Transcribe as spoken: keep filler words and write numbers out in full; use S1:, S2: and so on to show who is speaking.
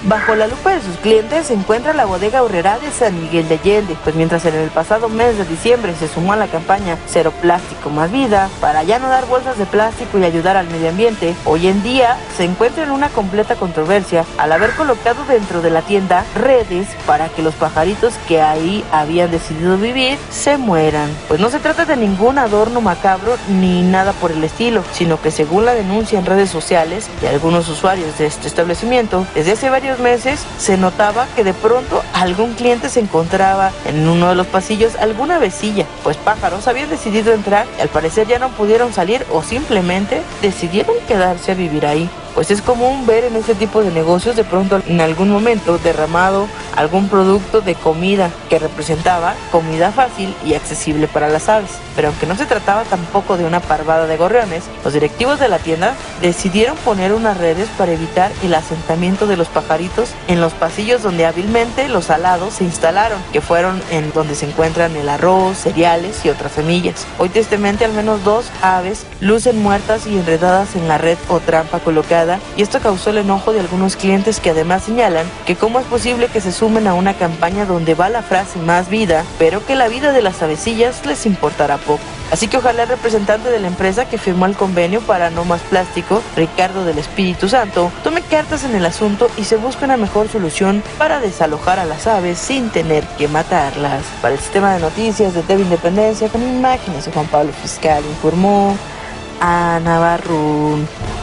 S1: Bajo la lupa de sus clientes se encuentra la bodega Aurrerá de San Miguel de Allende, pues mientras en el pasado mes de diciembre se sumó a la campaña Cero Plástico Más Vida para ya no dar bolsas de plástico y ayudar al medio ambiente, hoy en día se encuentra en una completa controversia al haber colocado dentro de la tienda redes para que los pajaritos que ahí habían decidido vivir se mueran. Pues no se trata de ningún adorno macabro ni nada por el estilo, sino que según la denuncia en redes sociales de algunos usuarios de este establecimiento, desde hace varios meses se notaba que de pronto algún cliente se encontraba en uno de los pasillos alguna vecilla, pues pájaros habían decidido entrar y al parecer ya no pudieron salir o simplemente decidieron quedarse a vivir ahí. Pues es común ver en este tipo de negocios de pronto en algún momento derramado algún producto de comida que representaba comida fácil y accesible para las aves. Pero aunque no se trataba tampoco de una parvada de gorriones, los directivos de la tienda decidieron poner unas redes para evitar el asentamiento de los pajaritos en los pasillos donde hábilmente los alados se instalaron, que fueron en donde se encuentran el arroz, cereales y otras semillas. Hoy tristemente al menos dos aves lucen muertas y enredadas en la red o trampa colocada, y esto causó el enojo de algunos clientes que además señalan que cómo es posible que se sumen a una campaña donde va la frase más vida, pero que la vida de las avecillas les importará poco. Así que ojalá el representante de la empresa que firmó el convenio para No Más Plástico, Ricardo del Espíritu Santo, tome cartas en el asunto y se busque una mejor solución para desalojar a las aves sin tener que matarlas. Para el sistema de noticias de T V Independencia con imágenes de Juan Pablo Fiscal, informó Ana Barrún.